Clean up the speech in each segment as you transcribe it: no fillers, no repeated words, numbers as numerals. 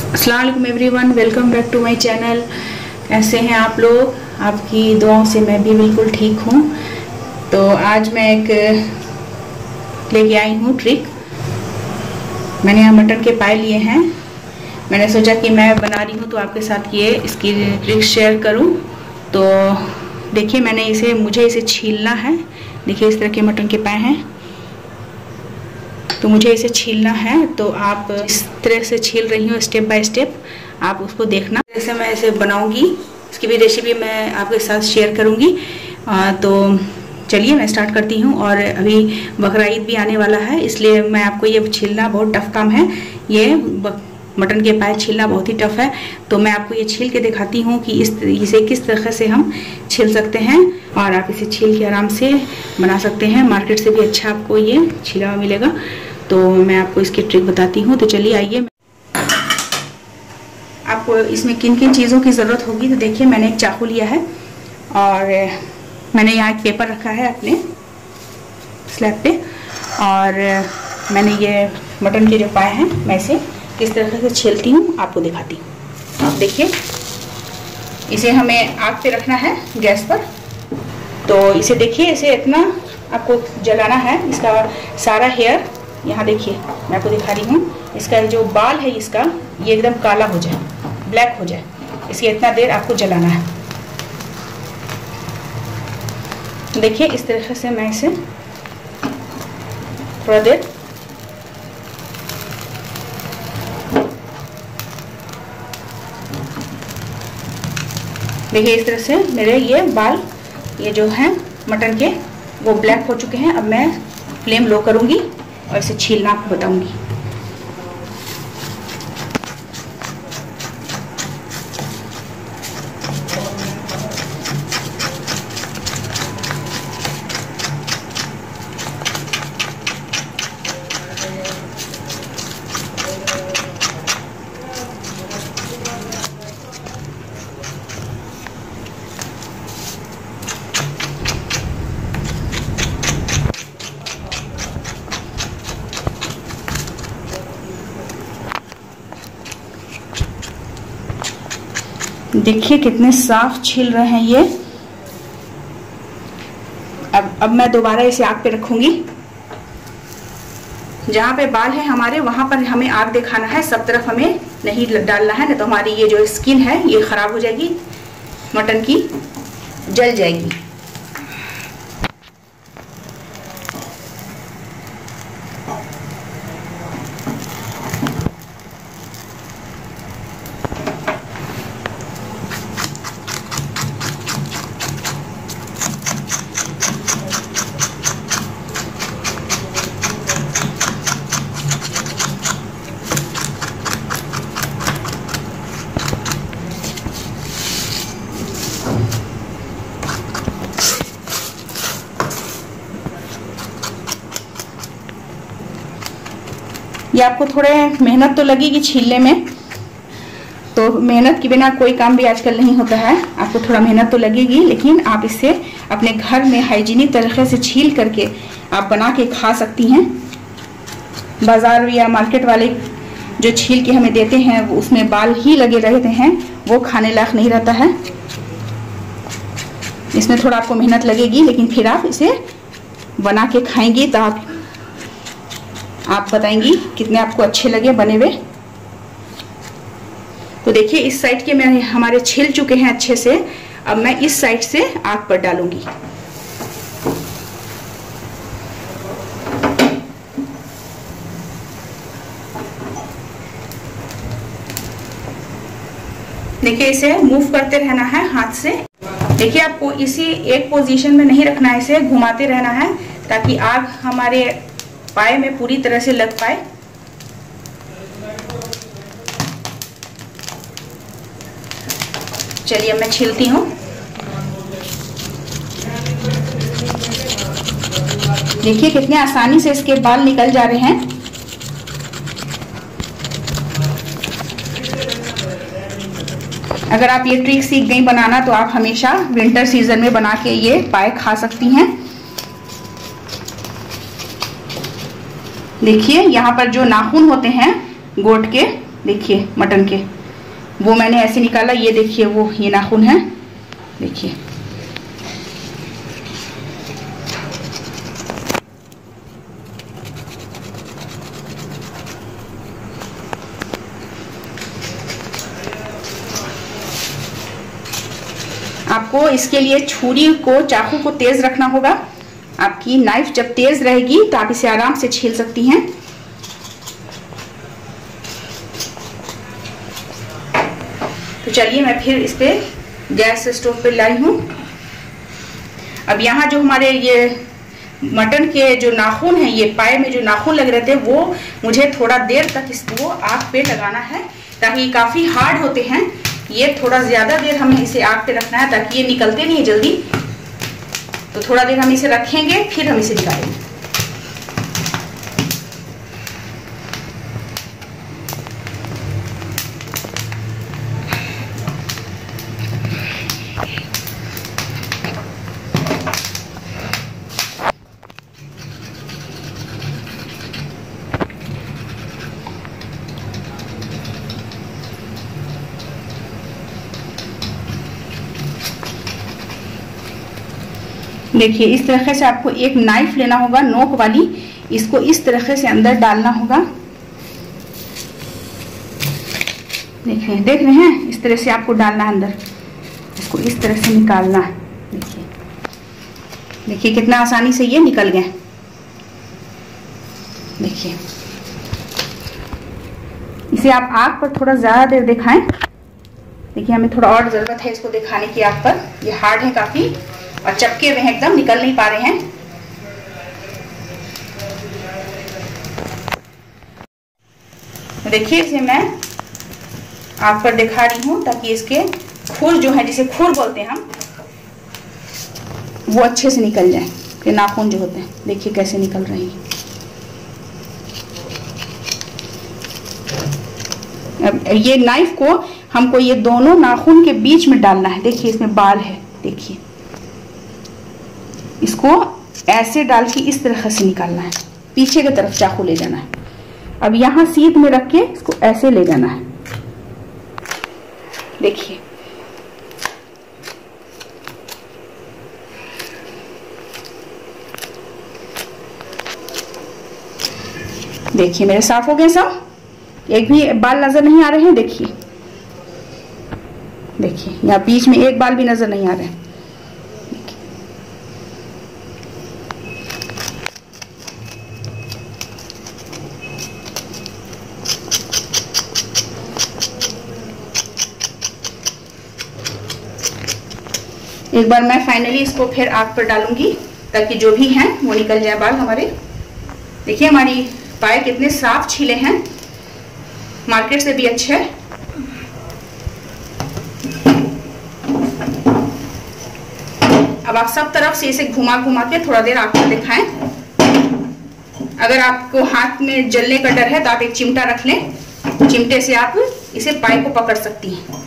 अस्सलाम वालेकुम everyone, welcome back to my channel. कैसे हैं आप लोग? आपकी दुआओं से मैं भी बिल्कुल ठीक हूँ। तो आज मैं एक लेके आई हूँ ट्रिक। मैंने यहाँ मटन के पाए लिए हैं। मैंने सोचा कि मैं बना रही हूँ तो आपके साथ ये इसकी ट्रिक शेयर करूँ। तो देखिए, मुझे इसे छीलना है। देखिए इस तरह के मटन के पाए हैं, तो मुझे इसे छीलना है। तो आप इस तरह से छील रही हूँ, स्टेप बाय स्टेप आप उसको देखना। जैसे मैं इसे बनाऊंगी, इसकी भी रेसिपी मैं आपके साथ शेयर करूंगी। तो चलिए मैं स्टार्ट करती हूँ। और अभी बकरा ईद भी आने वाला है, इसलिए मैं आपको ये छीलना बहुत टफ काम है। ये मटन के पाए छीलना बहुत ही टफ है। तो मैं आपको ये छील के दिखाती हूँ कि इसे किस तरह से हम छील सकते हैं, और आप इसे छील के आराम से बना सकते हैं। मार्केट से भी अच्छा आपको ये छीला हुआ मिलेगा। तो मैं आपको इसकी ट्रिक बताती हूँ। तो चलिए आइए, आपको इसमें किन किन चीज़ों की ज़रूरत होगी। तो देखिए, मैंने एक चाकू लिया है और मैंने यहाँ एक पेपर रखा है अपने स्लैब पे, और मैंने ये मटन के जो पाए हैं, मैं इसे किस तरह से छीलती हूँ आपको दिखाती हूँ। आप देखिए, इसे हमें आग पे रखना है गैस पर। तो इसे देखिए, इसे इतना आपको जलाना है। इसका सारा हेयर यहाँ देखिए, मैं आपको दिखा रही हूँ। इसका जो बाल है इसका, ये एकदम काला हो जाए, ब्लैक हो जाए, इसे इतना देर आपको जलाना है। देखिए इस तरह से मैं इसे थोड़ा देर देखिए, इस तरह से मेरे ये बाल, ये जो हैं मटन के, वो ब्लैक हो चुके हैं। अब मैं फ्लेम लो करूंगी और इसे छीलना आपको बताऊंगी। देखिए कितने साफ छील रहे हैं ये। अब मैं दोबारा इसे आग पे रखूंगी। जहां पे बाल है हमारे, वहां पर हमें आग दिखाना है, सब तरफ हमें नहीं डालना है, नहीं तो हमारी ये जो स्किन है ये खराब हो जाएगी, मटन की जल जाएगी। ये आपको थोड़े मेहनत तो लगेगी छीलने में, तो मेहनत के बिना कोई काम भी आजकल नहीं होता है। आपको थोड़ा मेहनत तो लगेगी, लेकिन आप इससे अपने घर में हाइजीनिक तरीके से छील करके आप बना के खा सकती हैं। बाजार या मार्केट वाले जो छील के हमें देते हैं, वो उसमें बाल ही लगे रहते हैं, वो खाने लायक नहीं रहता है। इसमें थोड़ा आपको मेहनत लगेगी, लेकिन फिर आप इसे बना के खाएंगी तो आप बताएंगी कितने आपको अच्छे लगे बने हुए। तो देखिए, इस साइड के मैं हमारे छिल चुके हैं अच्छे से। अब मैं इस साइड से आग पर डालूंगी। देखिए, इसे मूव करते रहना है हाथ से। देखिए, आपको इसी एक पोजीशन में नहीं रखना है, इसे घुमाते रहना है ताकि आग हमारे पाए में पूरी तरह से लग पाए। चलिए मैं छीलती हूँ। देखिए कितने आसानी से इसके बाल निकल जा रहे हैं। अगर आप ये ट्रिक सीख गई बनाना, तो आप हमेशा विंटर सीजन में बना के ये पाए खा सकती हैं। देखिए यहाँ पर जो नाखून होते हैं गोट के, देखिए मटन के, वो मैंने ऐसे निकाला। ये देखिए वो ये नाखून है, देखिए। आपको इसके लिए छुरी को, चाकू को तेज रखना होगा। आपकी नाइफ जब तेज रहेगी तो आप इसे आराम से छील सकती हैं। तो चलिए मैं फिर इस पे गैस स्टोव पे लाई हूँ। अब यहाँ जो हमारे ये मटन के जो नाखून हैं, ये पाए में जो नाखून लग रहे थे, वो मुझे थोड़ा देर तक इसको आग पे लगाना है, ताकि ये काफी हार्ड होते हैं। ये थोड़ा ज्यादा देर हमें इसे आग पे रखना है, ताकि ये निकलते नहीं है जल्दी। तो थोड़ा देर हम इसे रखेंगे, फिर हम इसे निकालेंगे। देखिए इस तरह से आपको एक नाइफ लेना होगा, नोक वाली। इसको इस तरह से अंदर डालना होगा। देखिए, देख रहे हैं, इस तरह से आपको डालना है अंदर। इसको इस तरह से निकालना है। देखिए, देखिए कितना आसानी से ये निकल गए। देखिए, इसे आप आग पर थोड़ा ज्यादा देर दिखाएं। देखिए, हमें थोड़ा और जरूरत है इसको दिखाने की आग पर। ये हार्ड है काफी और चपके हुए हैं, एकदम निकल नहीं पा रहे हैं। देखिए, इसे मैं आग पर दिखा रही हूं ताकि इसके खुर जो है, जिसे खुर बोलते हैं हम, वो अच्छे से निकल जाए। ये नाखून जो होते हैं, देखिए कैसे निकल रहे हैं। अब ये नाइफ को हमको ये दोनों नाखून के बीच में डालना है। देखिए इसमें बाल है, देखिए इसको ऐसे डाल के इस तरह से निकालना है। पीछे की तरफ चाकू ले जाना है। अब यहां सीध में रख के इसको ऐसे ले जाना है। देखिए, देखिए मेरे साफ हो गए सब, एक भी बाल नजर नहीं आ रहे हैं। देखिए, देखिए यहाँ बीच में एक बाल भी नजर नहीं आ रहे हैं। एक बार मैं फाइनली इसको फिर आग पर डालूंगी ताकि जो भी हैं वो निकल जाए बाल हमारे। देखिए हमारी पाए कितने साफ छिले हैं, मार्केट से भी अच्छे। अब आप सब तरफ से इसे घुमा घुमा के थोड़ा देर आग पर दिखाएं। अगर आपको हाथ में जलने का डर है तो आप एक चिमटा रख लें, चिमटे से आप इसे पाए को पकड़ सकती हैं।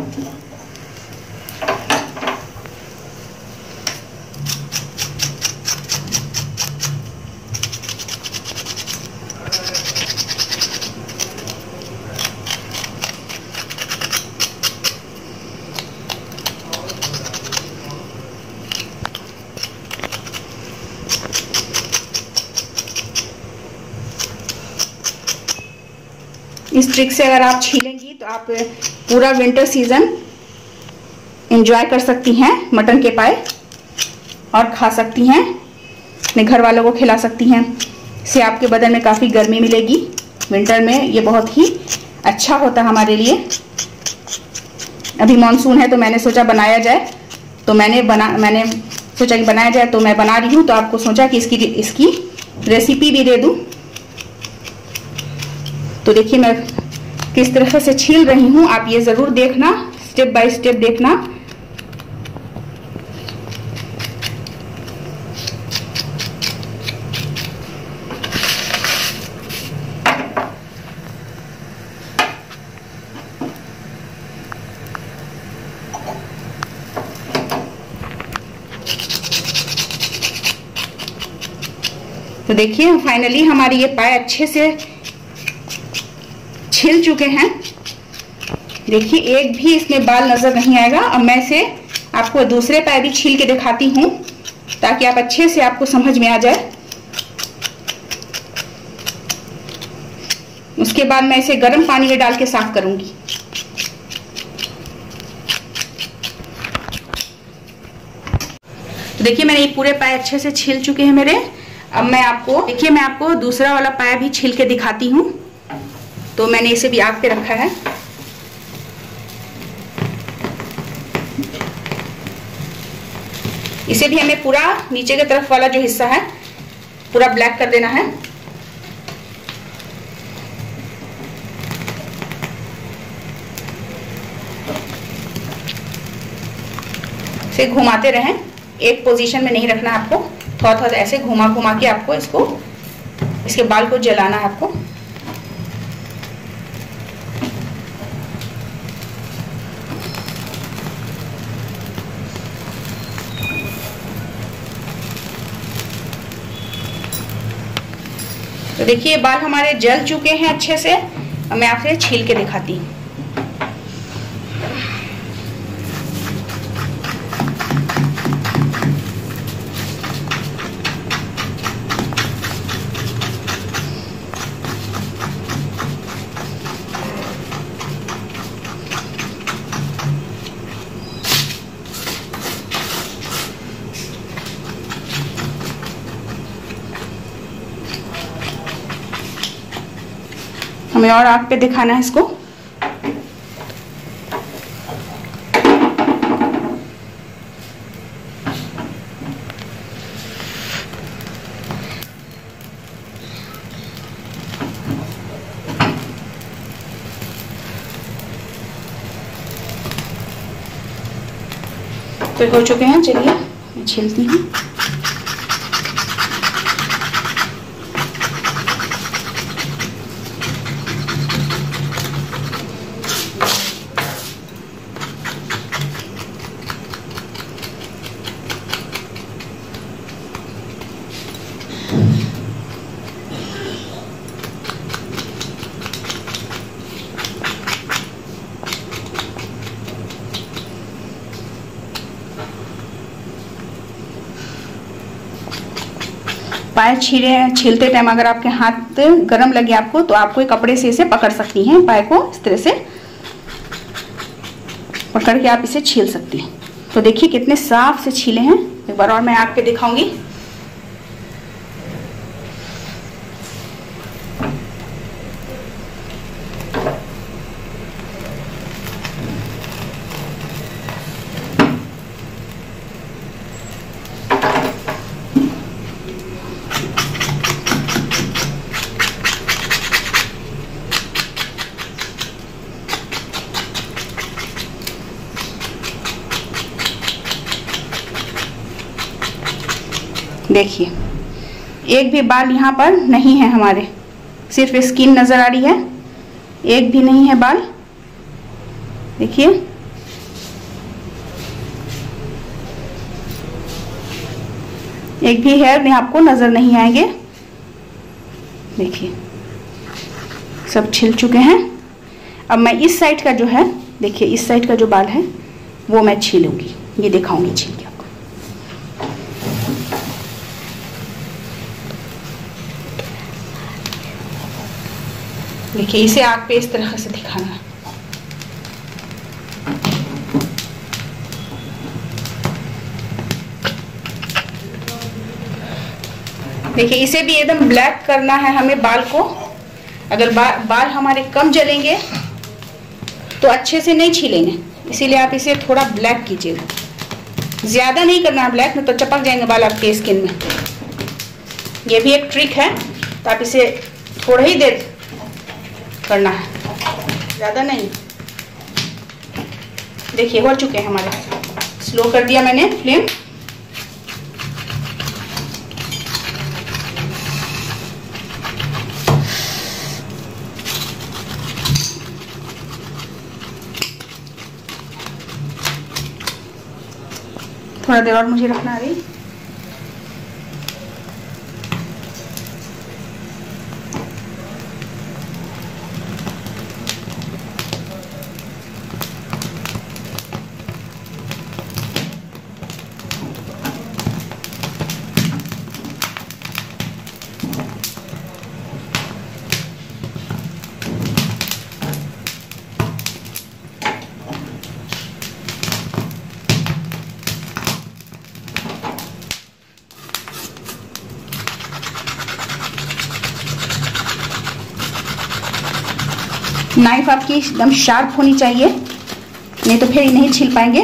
इस ट्रिक से अगर आप छीलेंगी तो आप पूरा विंटर सीजन एंजॉय कर सकती हैं मटन के पाए, और खा सकती हैं, अपने घर वालों को खिला सकती हैं। इससे आपके बदन में काफ़ी गर्मी मिलेगी। विंटर में ये बहुत ही अच्छा होता है हमारे लिए। अभी मॉनसून है तो मैंने सोचा बनाया जाए, तो मैंने सोचा कि बनाया जाए, तो मैं बना रही हूँ। तो आपको सोचा कि इसकी रेसिपी भी दे दूँ। तो देखिए मैं किस तरह से छील रही हूँ, आप ये जरूर देखना, स्टेप बाय स्टेप देखना। तो देखिए फाइनली हमारी ये पाए अच्छे से छिल चुके हैं। देखिए एक भी इसमें बाल नजर नहीं आएगा। अब मैं इसे आपको दूसरे पैर भी छील के दिखाती हूँ ताकि आप अच्छे से आपको समझ में आ जाए। उसके बाद मैं इसे गर्म पानी में डाल के साफ करूंगी। तो देखिए मैंने ये पूरे पैर अच्छे से छील चुके हैं मेरे। अब मैं आपको दूसरा वाला पैर भी छील के दिखाती हूँ। तो मैंने इसे भी आग पे रखा है। इसे भी हमें पूरा नीचे की तरफ वाला जो हिस्सा है पूरा ब्लैक कर देना है। इसे घुमाते रहें, एक पोजीशन में नहीं रखना आपको। थोड़ा थोड़ा ऐसे घुमा घुमा के आपको इसके बाल को जलाना है आपको। तो देखिए बाल हमारे जल चुके हैं अच्छे से। अब मैं आपसे छील के दिखाती हूँ। हमें और आग पे दिखाना है इसको। तो हो चुके हैं, चलिए मैं छीलती हूँ। पैर छीलते टाइम अगर आपके हाथ गर्म लगे आपको तो आपको एक कपड़े से इसे पकड़ सकती हैं। पैर को इस तरह से पकड़ के आप इसे छील सकती हैं। तो देखिए कितने साफ से छीले हैं। एक बार और मैं आग पे दिखाऊंगी। देखिए एक भी बाल यहाँ पर नहीं है हमारे, सिर्फ स्किन नजर आ रही है, एक भी नहीं है बाल। देखिए एक भी हेयर में आपको नजर नहीं आएंगे। देखिए सब छिल चुके हैं। अब मैं इस साइड का जो है, देखिए इस साइड का जो बाल है वो मैं छीलूंगी, ये दिखाऊंगी छील के। देखिए इसे आग पे इस तरह से दिखाना है। देखिए इसे भी एकदम ब्लैक करना है हमें बाल को। अगर बाल हमारे कम जलेंगे तो अच्छे से नहीं छीलेंगे, इसीलिए आप इसे थोड़ा ब्लैक कीजिएगा। ज्यादा नहीं करना है ब्लैक, नहीं तो चपक जाएंगे बाल आपके स्किन में। ये भी एक ट्रिक है, तो आप इसे थोड़ा ही देर करना है, ज्यादा नहीं। देखिए हो चुके हैं हमारे। स्लो कर दिया मैंने फ्लेम। थोड़ा देर और मुझे रखना है। नाइफ आपकी एकदम शार्प होनी चाहिए, नहीं तो फिर नहीं छील पाएंगे।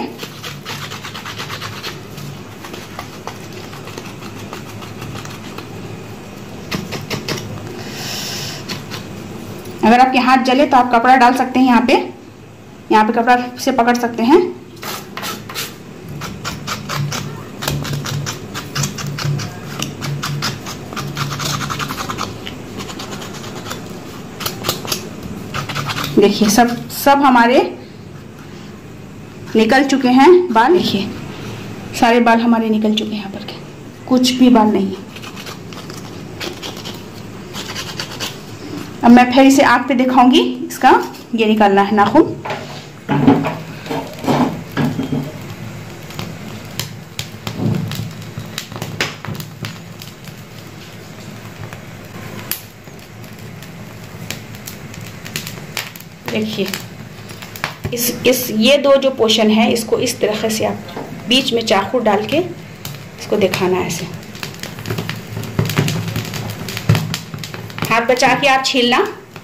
अगर आपके हाथ जले तो आप कपड़ा डाल सकते हैं, यहाँ पे कपड़ा से पकड़ सकते हैं। देखिए सब हमारे निकल चुके हैं बाल। देखिए सारे बाल हमारे निकल चुके हैं, यहाँ पर के कुछ भी बाल नहीं है। अब मैं फिर इसे आग पे दिखाऊंगी, इसका ये निकालना है नाखून। देखिए ये दो जो पोर्शन है, इसको इस तरह से आप बीच में चाकू डाल के इसको दिखाना है ऐसे। हाथ बचा के आप छीलना।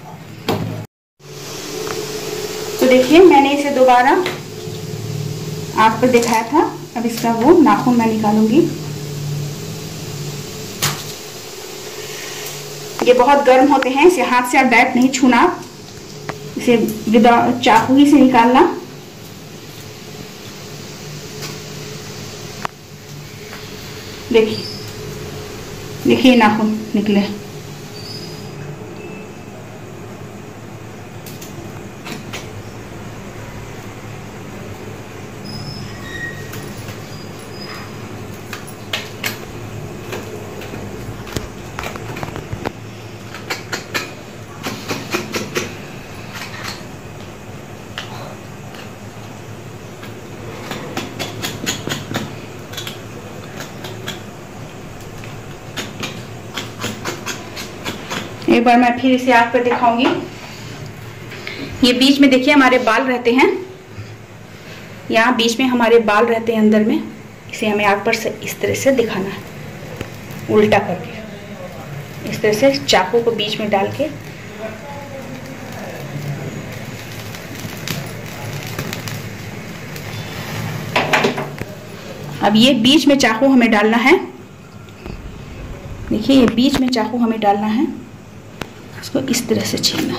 तो देखिए मैंने इसे दोबारा आग पर दिखाया था, अब इसका वो नाखून मैं निकालूंगी। ये बहुत गर्म होते हैं, इसे हाथ से आप डायरेक्ट नहीं छूना, इसे विदाउट चाकू ही से निकालना। देखिए नाखून निकले। एक बार मैं फिर इसे आग पर दिखाऊंगी। ये बीच में देखिए हमारे बाल रहते हैं, यहाँ बीच में हमारे बाल रहते हैं अंदर में। इसे हमें आग पर से इस तरह से दिखाना है, उल्टा करके इस तरह से चाकू को बीच में डाल के। अब ये बीच में चाकू हमें डालना है। देखिए ये बीच में चाकू हमें डालना है, इसको इस तरह से छीलना।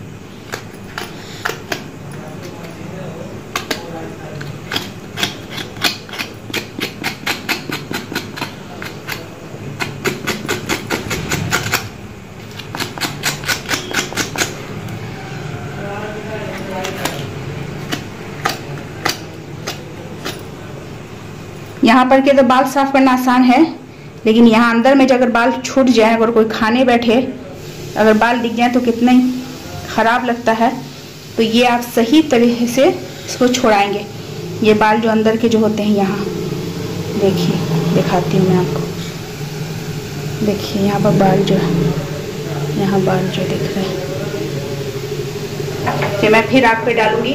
यहाँ पर के तो बाल साफ करना आसान है, लेकिन यहाँ अंदर में जो अगर बाल छूट जाए, अगर कोई खाने बैठे अगर बाल दिख जाए तो कितना ही ख़राब लगता है। तो ये आप सही तरीके से इसको छोड़ाएंगे। ये बाल जो अंदर के जो होते हैं, यहाँ देखिए, दिखाती हूँ मैं आपको। देखिए यहाँ पर बाल जो है, यहाँ बाल जो दिख रहे हैं, तो मैं फिर आग पे डालूंगी।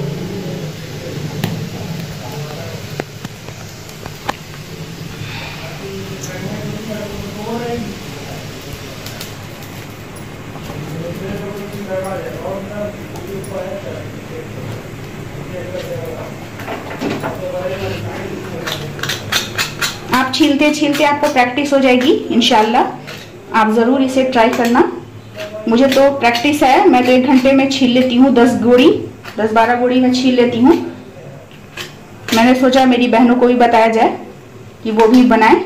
आप छीलते छीलते आपको प्रैक्टिस हो जाएगी इंशाल्लाह। आप ज़रूर इसे ट्राई करना। मुझे तो प्रैक्टिस है, मैं तो 1 घंटे में छील लेती हूँ 10-12 गोड़ी में छील लेती हूँ। मैंने सोचा मेरी बहनों को भी बताया जाए कि वो भी बनाएं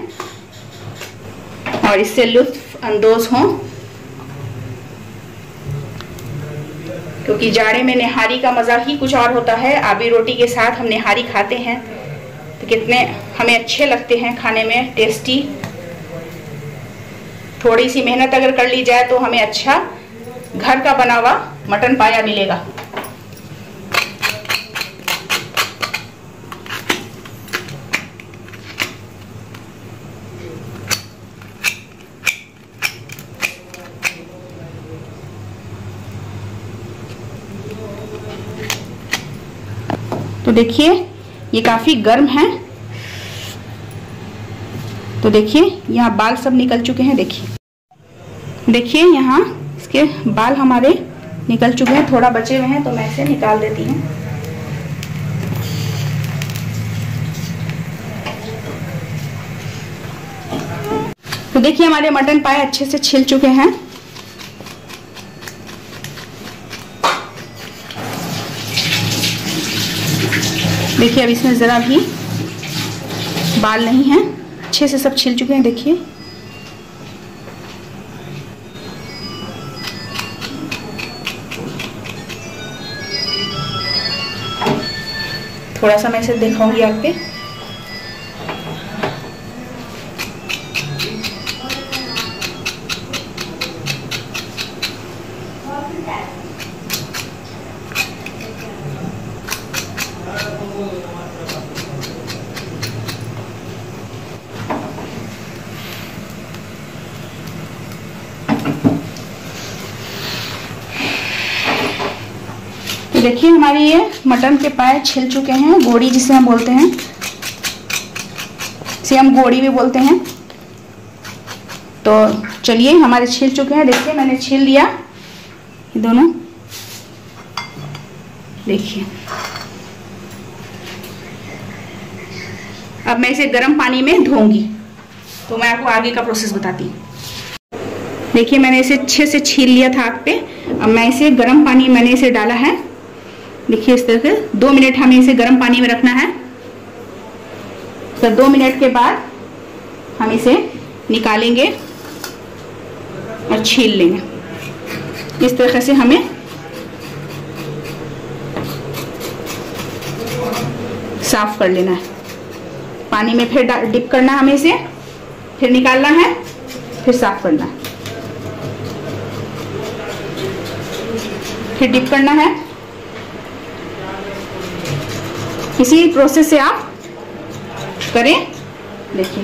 और इससे लुत्फ अंदोज हों, क्योंकि जाड़े में निहारी का मज़ा ही कुछ और होता है। आबी रोटी के साथ हम निहारी खाते हैं तो कितने हमें अच्छे लगते हैं खाने में, टेस्टी। थोड़ी सी मेहनत अगर कर ली जाए तो हमें अच्छा घर का बना हुआ मटन पाया मिलेगा। तो देखिए ये काफी गर्म है। तो देखिए यहाँ बाल सब निकल चुके हैं। देखिए यहाँ इसके बाल हमारे निकल चुके हैं, थोड़ा बचे हुए हैं तो मैं इसे निकाल देती हूँ। तो देखिए हमारे मटन पाए अच्छे से छिल चुके हैं। देखिए अब इसमें ज़रा भी बाल नहीं है, अच्छे से सब छिल चुके हैं। देखिए थोड़ा सा मैं इसे दिखाऊंगी आप पे। देखिए हमारी ये मटन के पाए छिल चुके हैं, गोड़ी जिसे हम बोलते हैं, इसे हम गोड़ी भी बोलते हैं। तो चलिए हमारे छिल चुके हैं। देखिए मैंने छील लिया ये दोनों। देखिए अब मैं इसे गर्म पानी में धोऊंगी, तो मैं आपको आगे का प्रोसेस बताती हूँ। देखिए मैंने इसे अच्छे से छील लिया था आग पे। अब मैं इसे गर्म पानी मैंने इसे डाला है। देखिए इस तरह से 2 मिनट हमें इसे गर्म पानी में रखना है। तो 2 मिनट के बाद हम इसे निकालेंगे और छील लेंगे। इस तरह से हमें साफ कर लेना है। पानी में फिर डिप करना है हमें इसे, फिर निकालना है, फिर साफ करना है, फिर डिप करना है। इसी प्रोसेस से आप करें। देखिए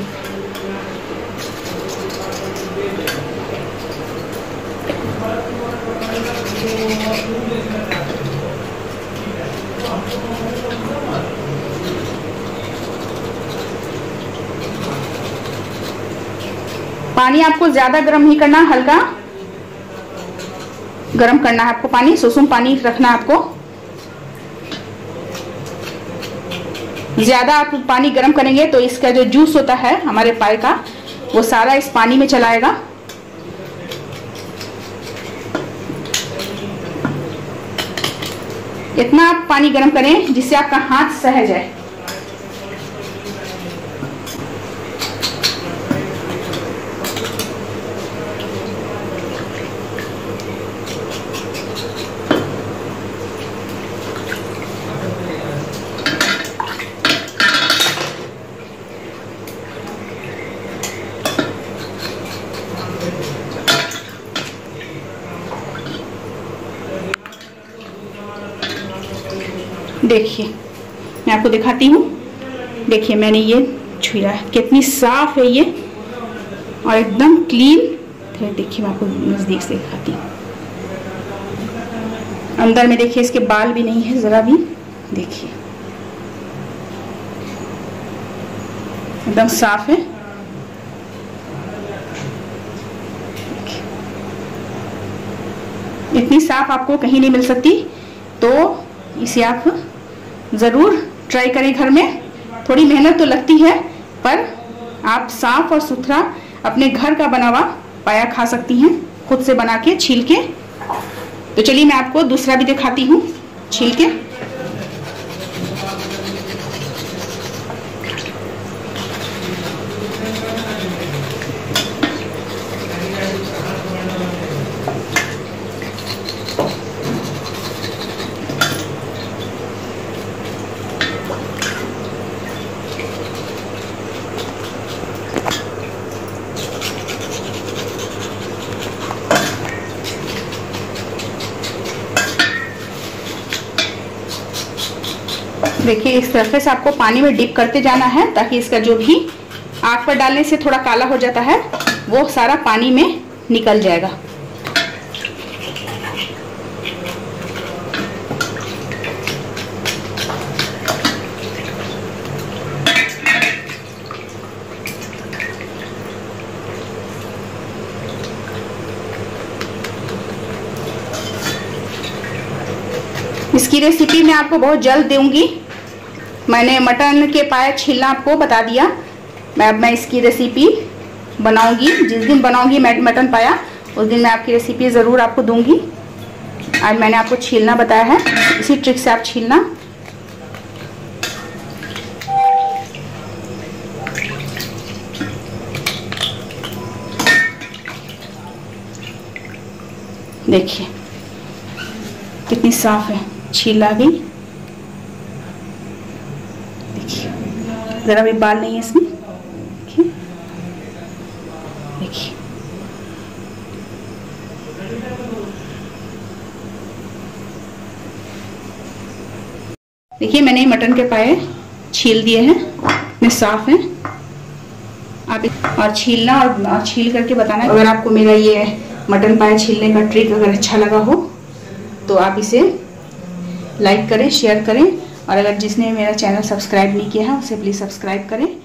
पानी आपको ज्यादा गर्म नहीं करना, हल्का गर्म करना है आपको पानी। सुसुम पानी रखना है आपको। ज्यादा आप पानी गर्म करेंगे तो इसका जो जूस होता है हमारे पाए का, वो सारा इस पानी में चला आएगा। इतना आप पानी गर्म करें जिससे आपका हाथ सह जाए। देखिए मैं आपको दिखाती हूँ। देखिए मैंने ये छुआ है, कितनी साफ है ये और एकदम क्लीन। देखिए मैं आपको नजदीक से दिखाती हूँ। अंदर में देखिए इसके बाल भी नहीं है जरा भी। देखिए एकदम साफ है। इतनी साफ आपको कहीं नहीं मिल सकती, तो इसे आप ज़रूर ट्राई करें घर में। थोड़ी मेहनत तो लगती है, पर आप साफ और सुथरा अपने घर का बना हुआ पाया खा सकती हैं, खुद से बना के छील के। तो चलिए मैं आपको दूसरा भी दिखाती हूँ छील के। देखिए इस तरह से आपको पानी में डिप करते जाना है, ताकि इसका जो भी आग पर डालने से थोड़ा काला हो जाता है वो सारा पानी में निकल जाएगा। इसकी रेसिपी मैं आपको बहुत जल्द दूंगी। मैंने मटन के पाए छीलना आपको बता दिया। मैं इसकी रेसिपी बनाऊंगी, जिस दिन बनाऊंगी मैं मटन पाया उस दिन मैं आपकी रेसिपी ज़रूर आपको दूंगी। आज मैंने आपको छीलना बताया है, इसी ट्रिक से आप छीलना। देखिए कितनी साफ है, छील आ गई। देखिए ज़रा भी बाल नहीं है इसमें। देखिए देखिए देखिए मैंने मटन के पाए छील दिए हैं, इतने साफ हैं। आप और छीलना और छील करके बताना। अगर आपको मेरा ये मटन पाए छीलने का ट्रिक अगर अच्छा लगा हो तो आप इसे लाइक करें, शेयर करें, और अगर जिसने मेरा चैनल सब्सक्राइब नहीं किया है उसे प्लीज़ सब्सक्राइब करें।